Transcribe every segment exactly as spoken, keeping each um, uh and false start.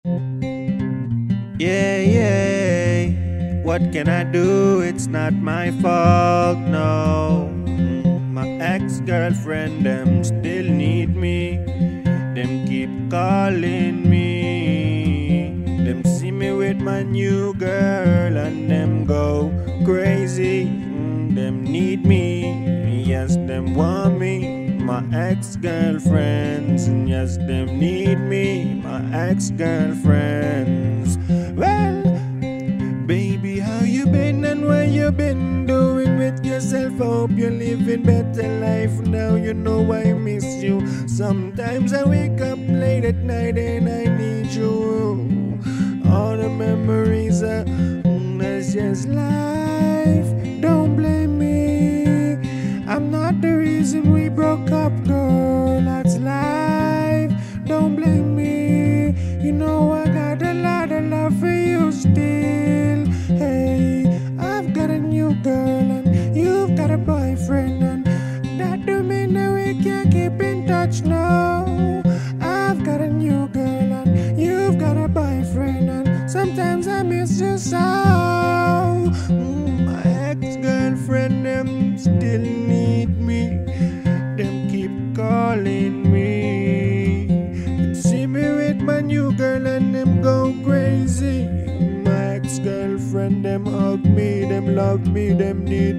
Yeah, yeah. What can I do? It's not my fault, no. Mm, My ex-girlfriend, them still need me. Them keep calling me. Them see me with my new girl and them go crazy. Mm, Them need me. Yes, them want me. My ex-girlfriends, and yes, them need me. My ex-girlfriends. Well, baby, how you been and what you been doing with yourself? Hope you're living better life now. You know I miss you. Sometimes I wake up late at night and I need you. All the memories are, mm, that's just life. Don't blame me. I'm not the reason we broke up, girl. That's life. Don't blame me. You know I got a lot of love for you still. Hey, I've got a new girl and you've got a boyfriend, and that don't mean that we can't keep in touch now. I've got a new girl and you've got a boyfriend, and sometimes I miss you so. Mm, my ex-girlfriend, them still need me. Them keep calling me. Them see me with my new girl and them go crazy. My ex-girlfriend, them hug me, them love me, them need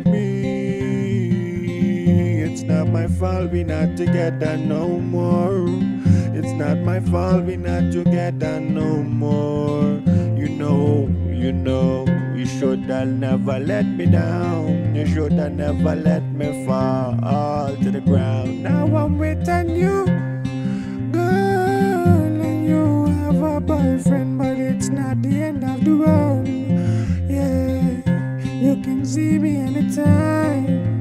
me. It's not my fault we not together no more. It's not my fault we not together no more. You know, you know, you should have never let me down. You should have never let me fall to the ground. Now I'm with a new girl and you have a boyfriend, but it's not the end of the world. Yeah, you can see me anytime.